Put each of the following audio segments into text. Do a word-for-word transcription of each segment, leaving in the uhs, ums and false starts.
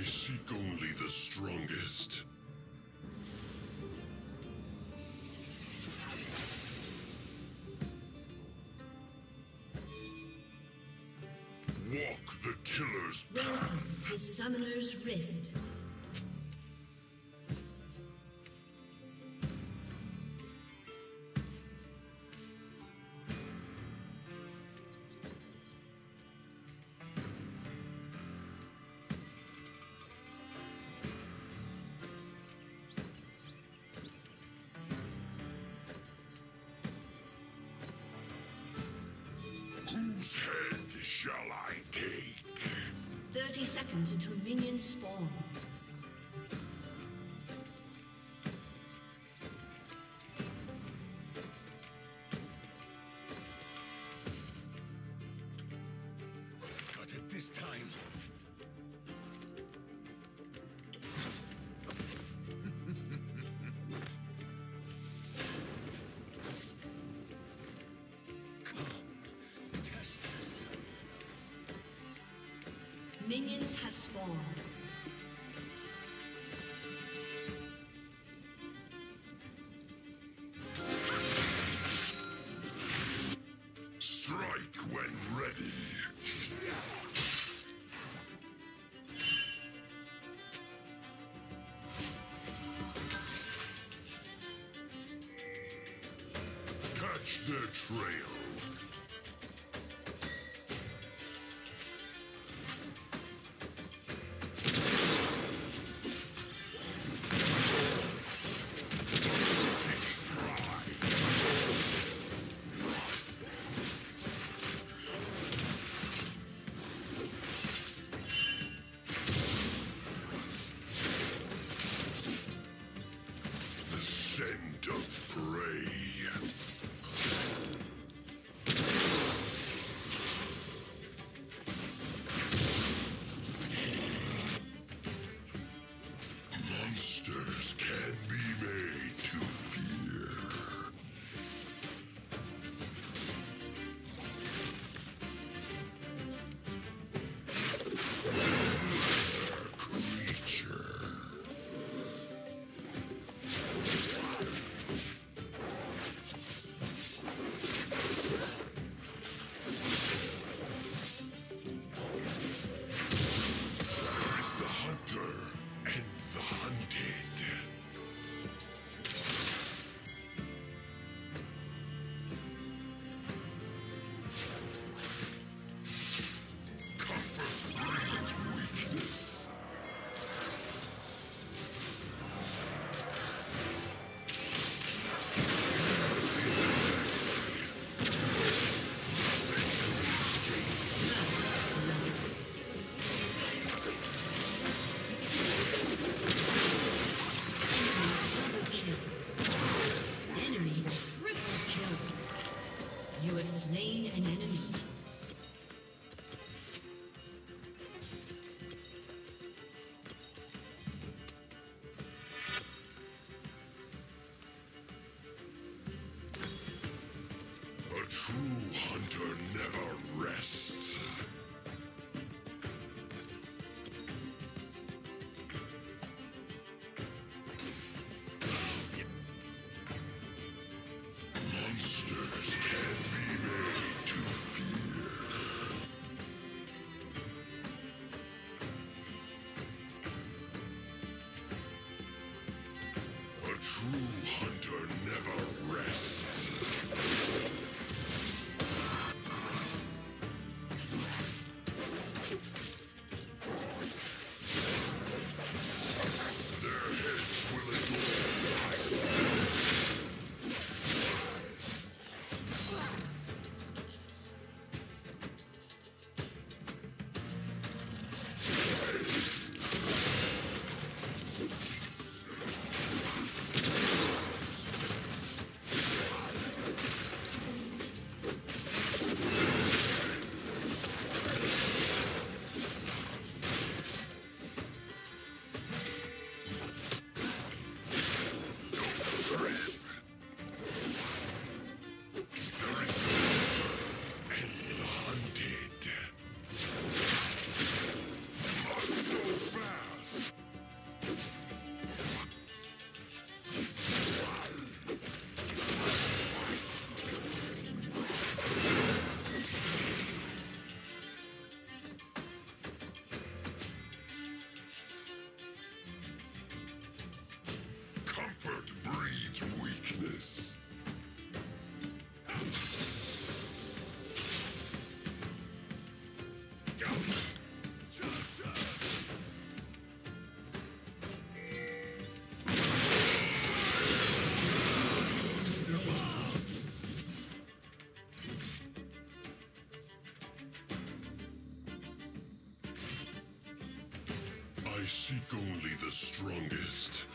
seek only the strongest. Walk the killer's path. Welcome to Summoner's Rift. Whose head shall I take? thirty seconds until minions spawn. Got it this time. Minions have spawned. Strike when ready. Catch their trail. Scent of prey. Monsters can be made to fear. Creature. You have slain an enemy. A true hunter never rests. Monsters can be made to fear. A true hunter never rests. I seek only the strongest.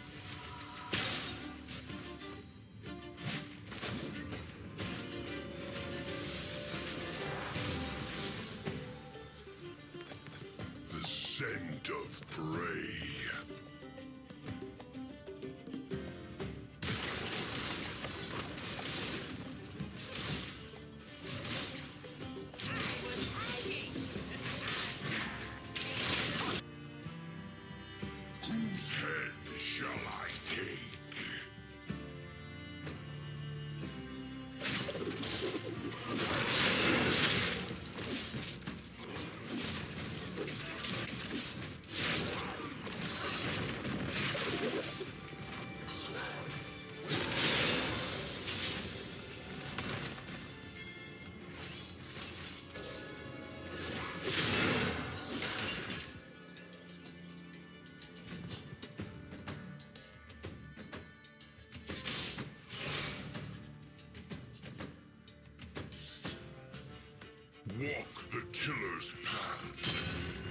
The scent of prey. Whose head shall I take? Walk the killer's path.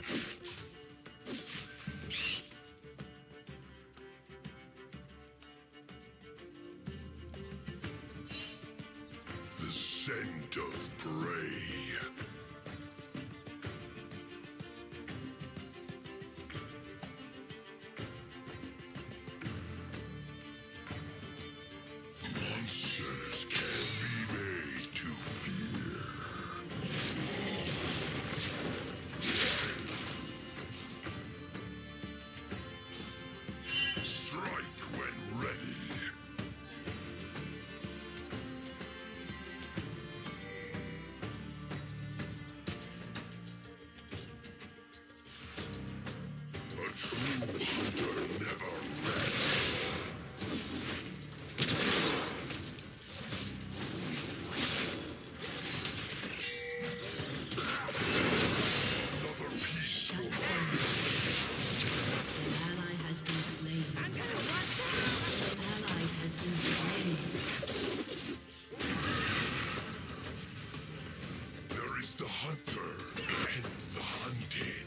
The scent of prey. Monsters can be made to fear. Strike when ready. A true hunter never rests. Another piece for my An ally has been slain. I'm gonna watch out! An ally has been slain. There is the hunter and the hunted.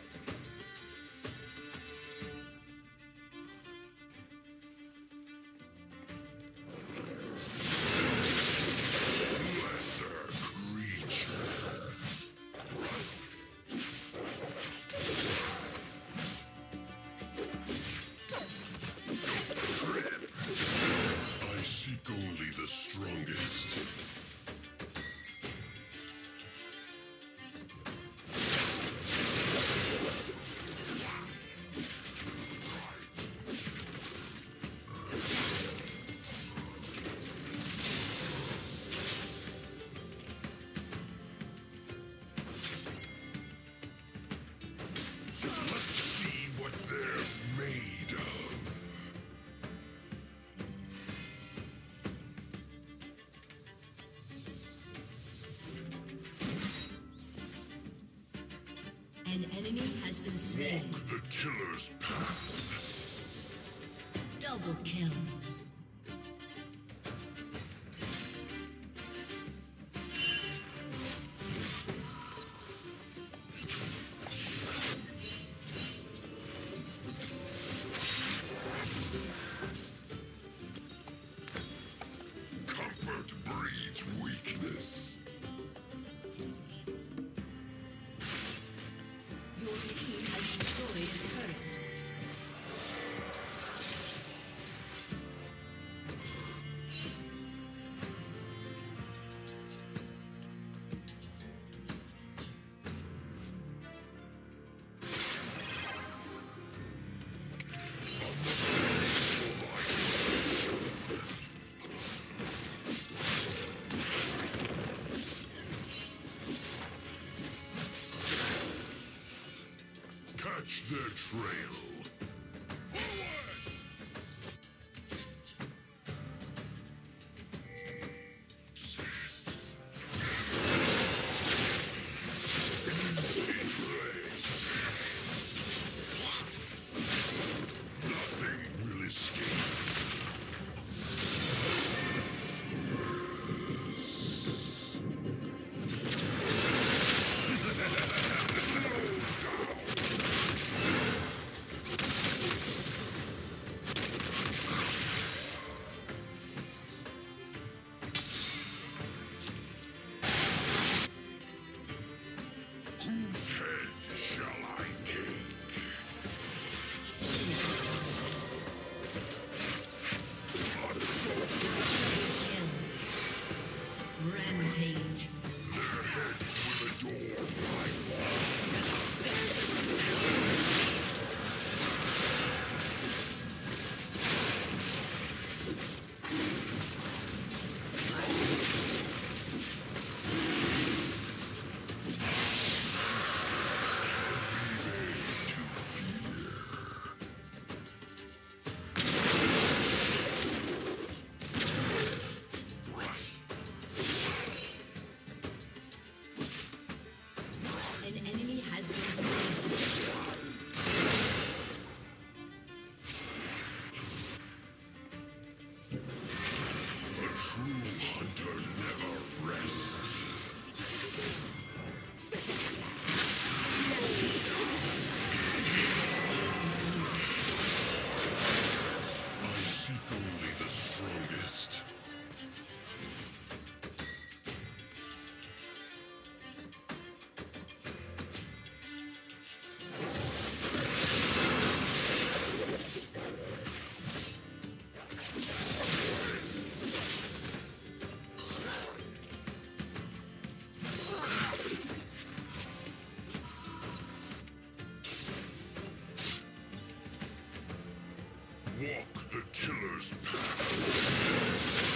Lesser creature. I seek only the strongest. Let's see what they're made of. An enemy has been slain. Walk the killer's path. Double kill. Comfort breeds weakness. Your team has destroyed a turret. Catch their trail. Nothing will escape. Killers pass.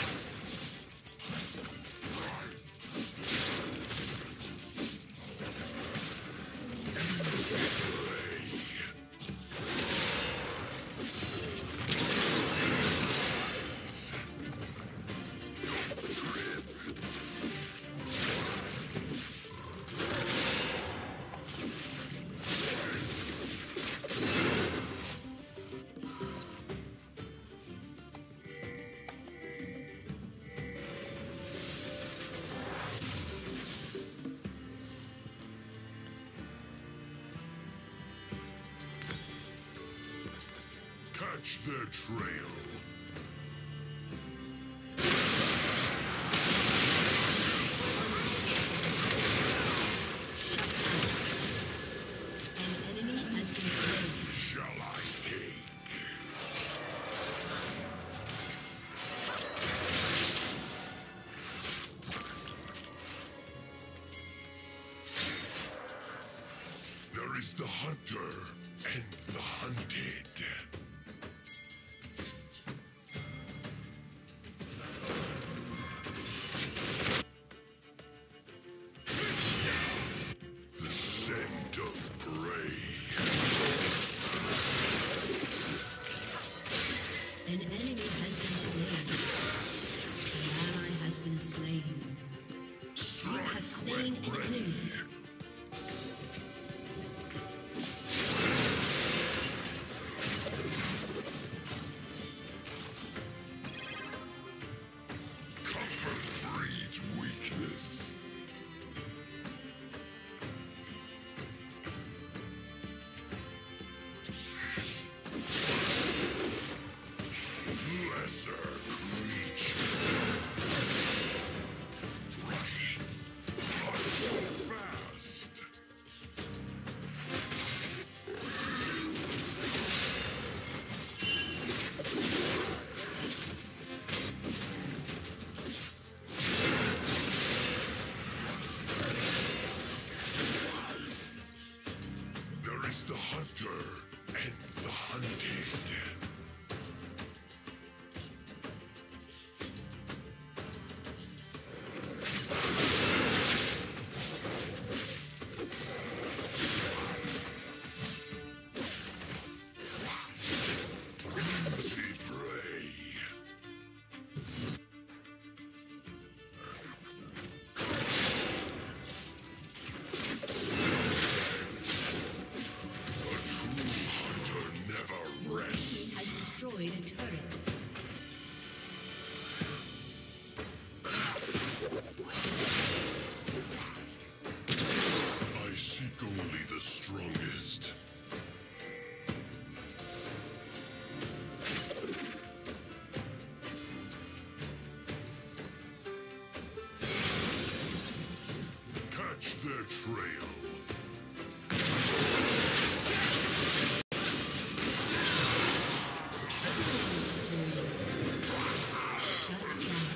Catch their trail. An enemy has been slain. Shall I take? There is the hunter and the hunted. The scent of prey. An enemy has been slain. An ally has been slain. You Strike have slain when an ready. enemy. Comfort breeds weakness. Lesser creature. Not so fast. There is the hunter and the hunted. Easy prey. A true hunter never rests. Has destroyed a turret. I seek only the strongest. Catch their trail. Shut down.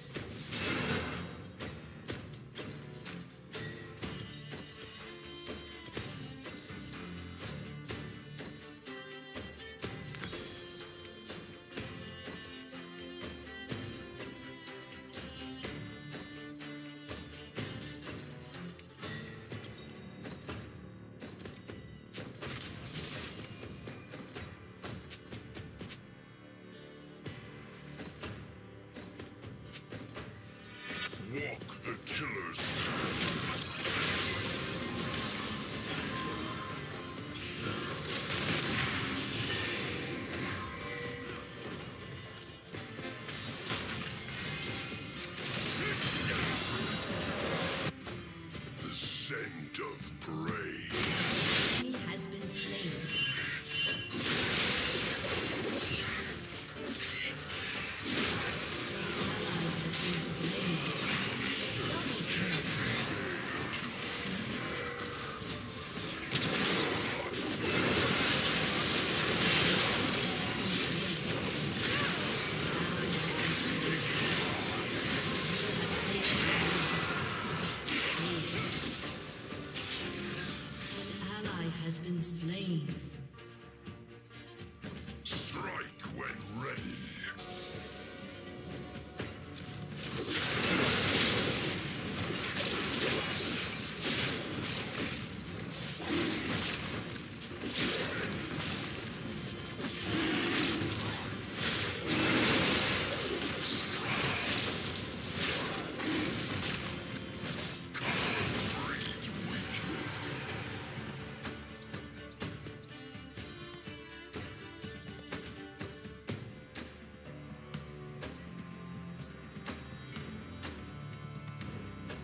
Walk the killer's path. The scent of prey. He has been slain. Ally has been slain. Monsters can be made to An ally has been slain. strike when ready.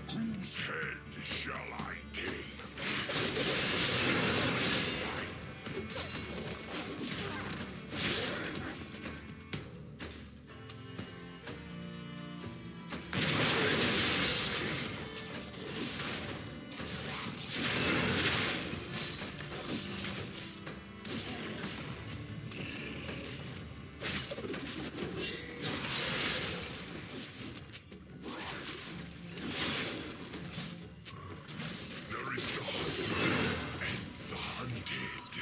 Whose head shall I take? There is the hunter and the hunted.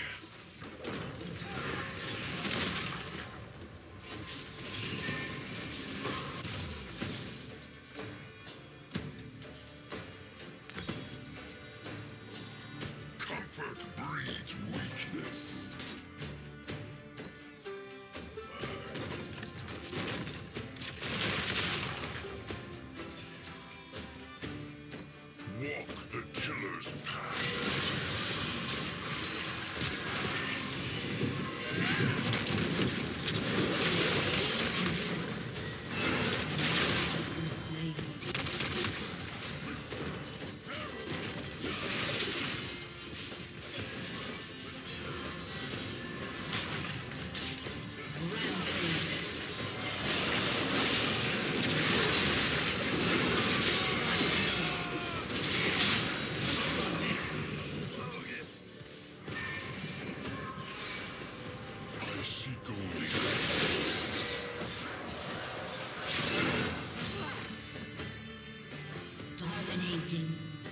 Comfort breeds weakness. Walk the killer's path. Has been slain. Rampage. Oh, yes. I seek only Dominating.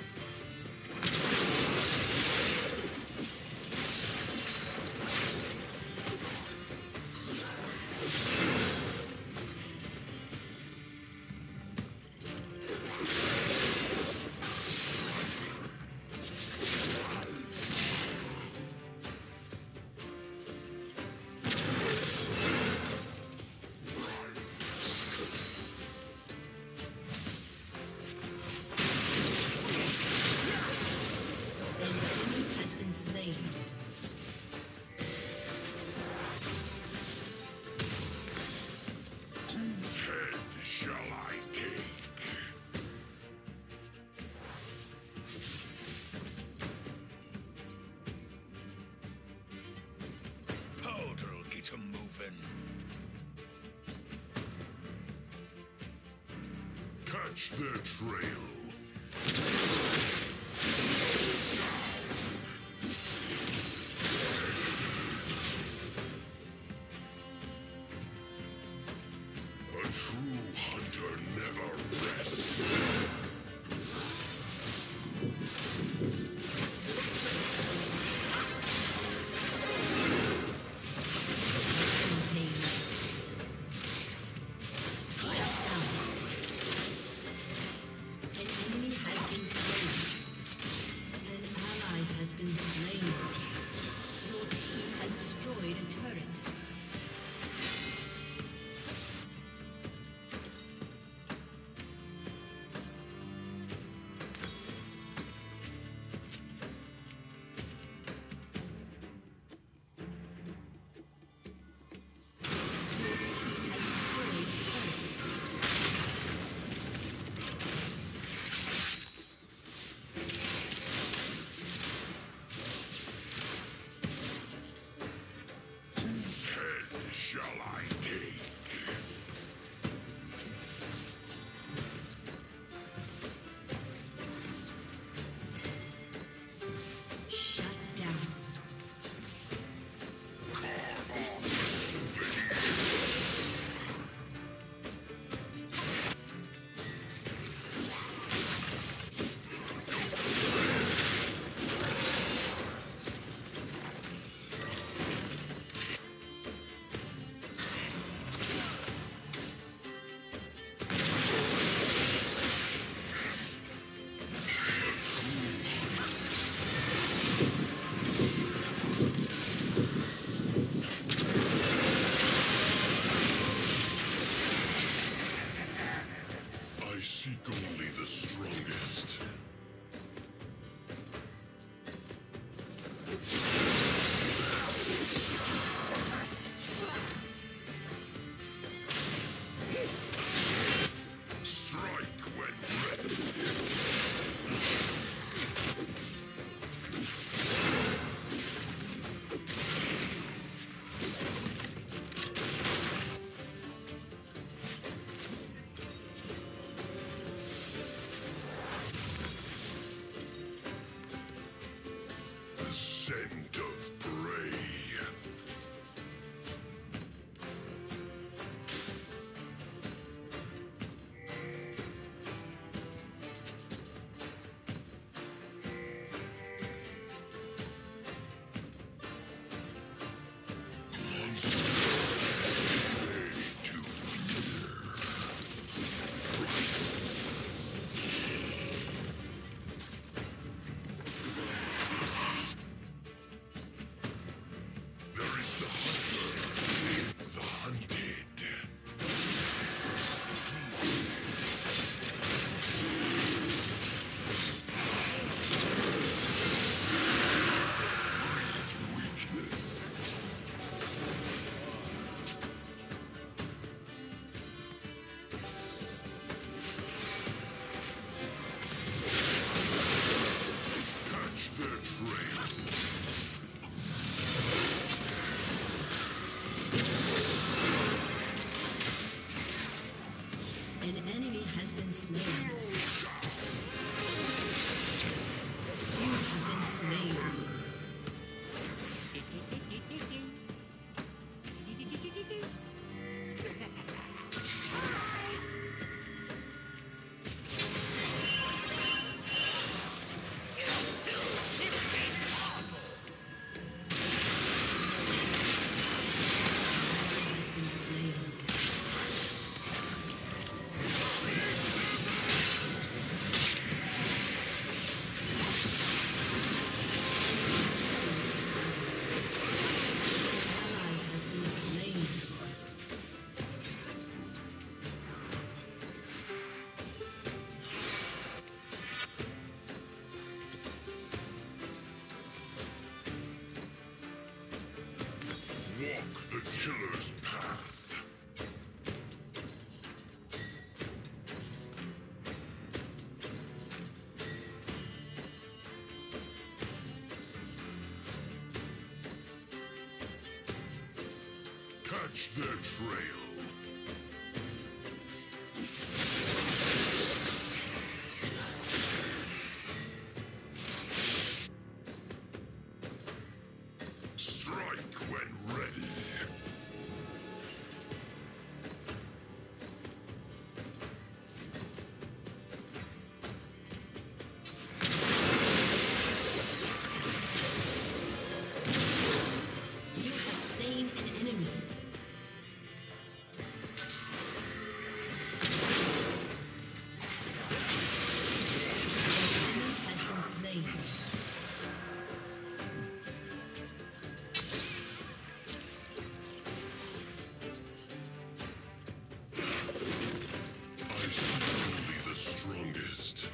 An enemy has been slain. whose head shall I take? Powder'll get 'em moving. Catch their trail. A true hunter never rests. Rampage. Shut down. Catch their trail. Strike when ready. You have slain an enemy. Enemy has been slain. I see only the strongest.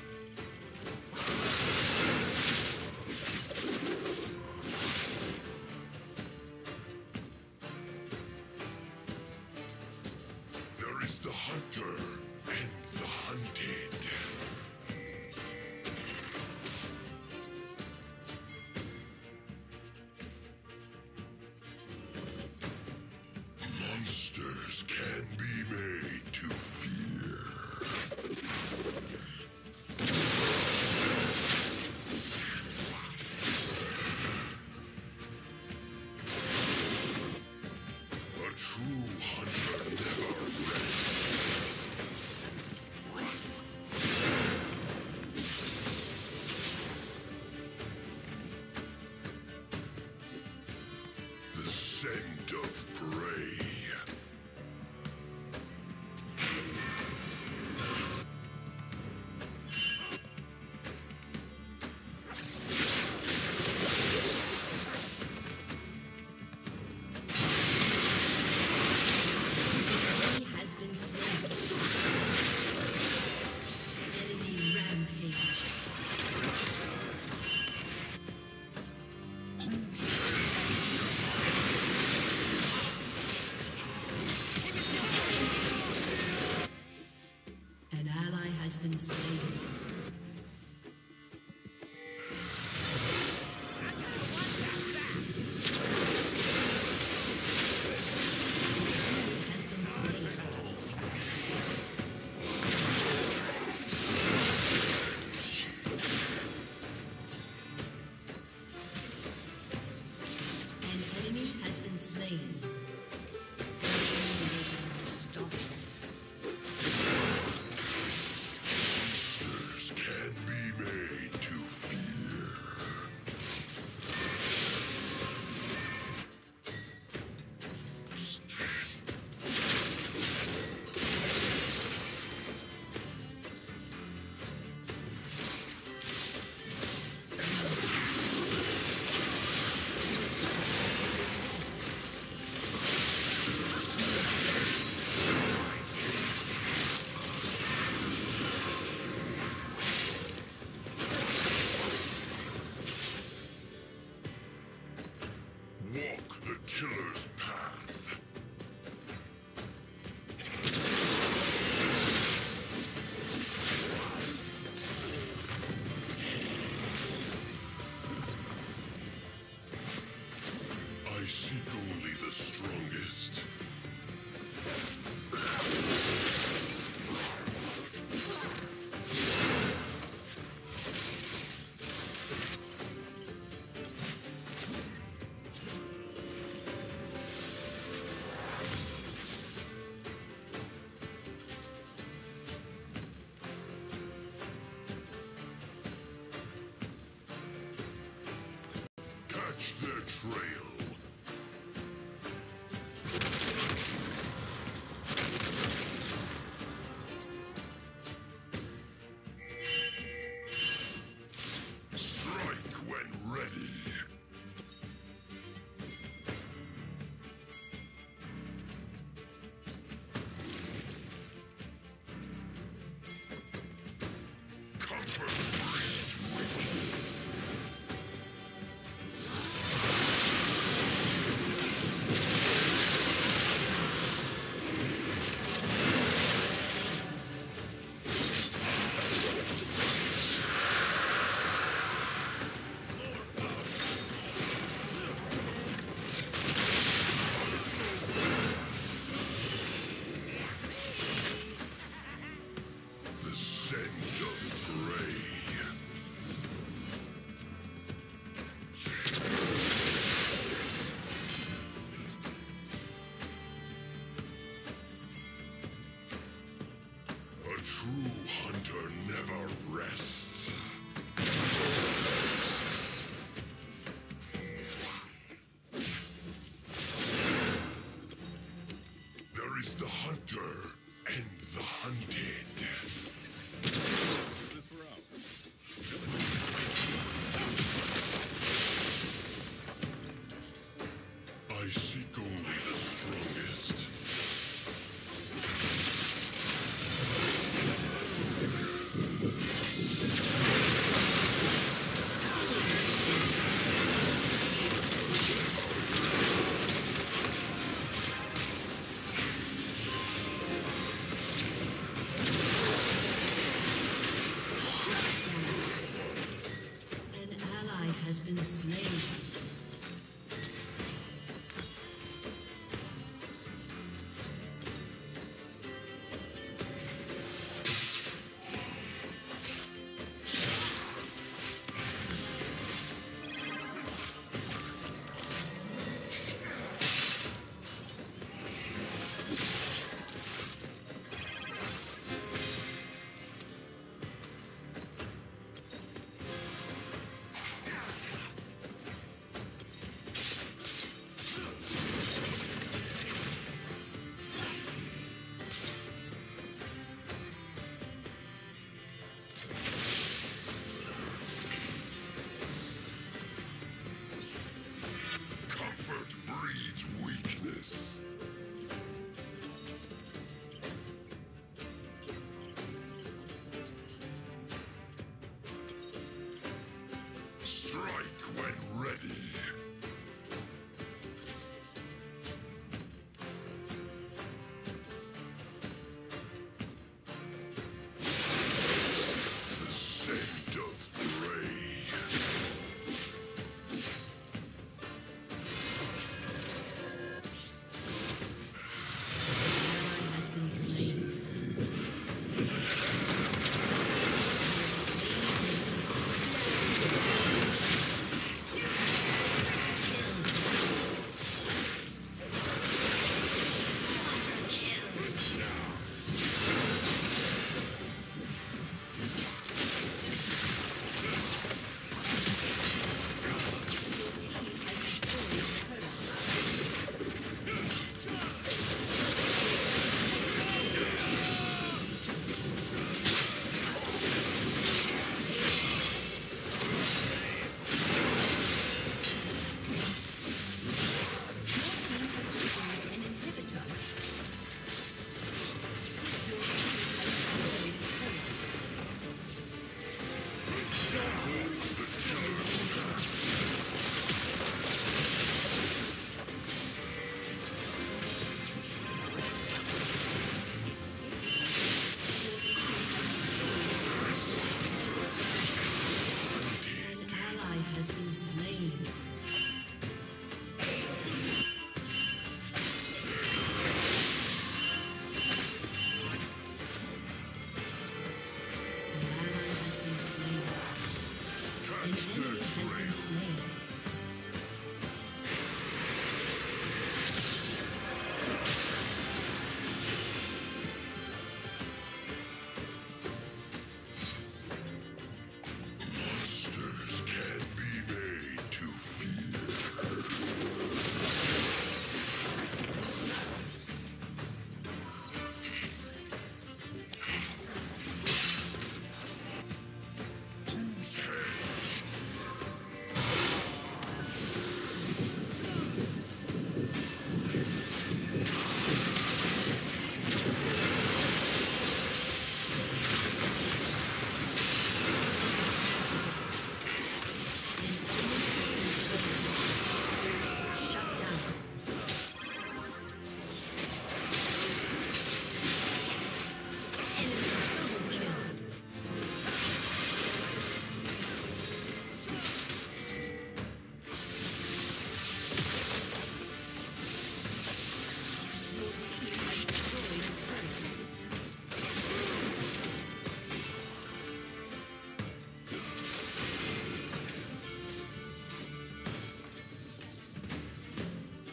There is the hunter and the hunted. Monsters can be made to fear. A true hunter never rests. The scent of prey. Enemy has been slain. Enemy rampage. An ally has been slain. Has been slain. An enemy has been slain. Unstoppable. Monsters can be made to fear. Walk the killer's path. I seek only the strongest. Catch their trail. Strike when ready. Comfort breeds weakness. been slain.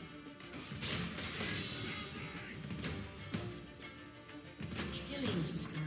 Killing spree.